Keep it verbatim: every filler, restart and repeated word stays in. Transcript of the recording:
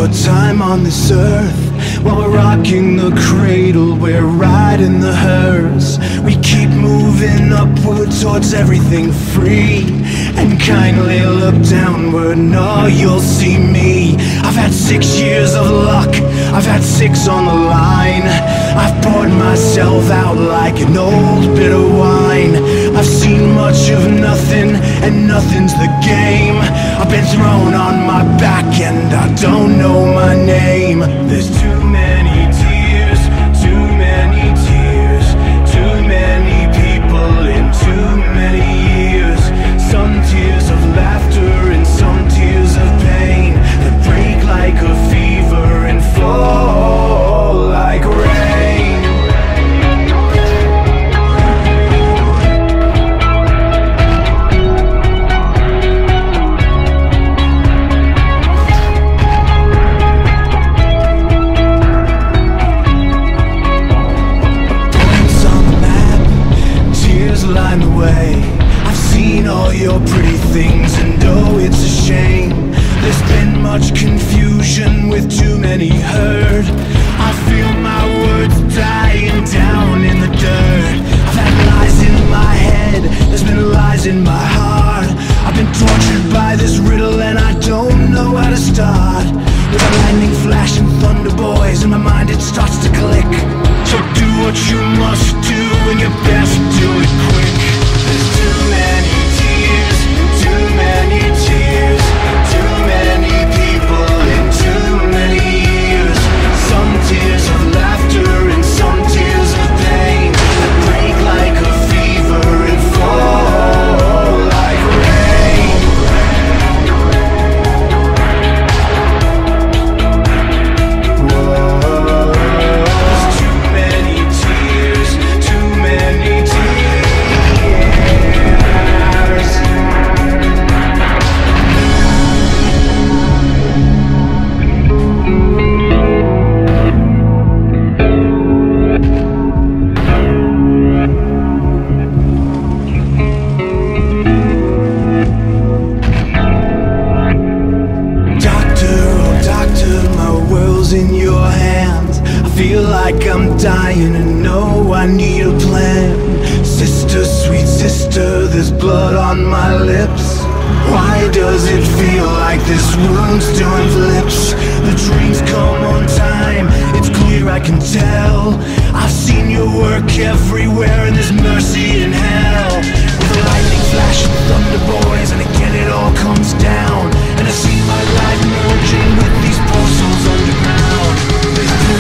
your time on this earth. While we're rocking the cradle, we're riding the hearse. We keep moving upward towards everything free, and kindly look downward, no, you'll see me. I've had six years of luck, I've had six on the line. I've poured myself out like an old bit of wine. I've seen much of nothing, and nothing's the game. I've been thrown on my back and I don't know my name. There's too many tears, too many tears, too many people in too many years. Some tears of laughter and some tears of pain that break like a fever and fall like rain. Points on the map, tears line the way. I've seen all your pretty things, and oh, it's a shame. There's been much confusion with too many heard. I feel my words dying down in the dirt. I've had lies in my head, there's been lies in my heart. I've been tortured by this riddle and I don't know how to start. With a lightning flash and thunder boys in my mind, it starts to click. So do what you must do and you best do it quick. There's too many tears, too many tears, too many people in too many years. Some tears of laughter and some tears of pain that break like a fever and fall like rain. Whoa. There's too many tears, too many tears. Doctor, oh doctor, my world's in your hands. I feel like I'm dying and know I need a plan. Sister, sweet sister, there's blood on my lips. Why does it feel like this wound's doing flips? The dreams come on time, it's clear I can tell. I've seen your work everywhere and there's mercy in hell. With a lightning flash and thunder boys, and again it all comes down. And I see my life merging with these poor souls underground. There's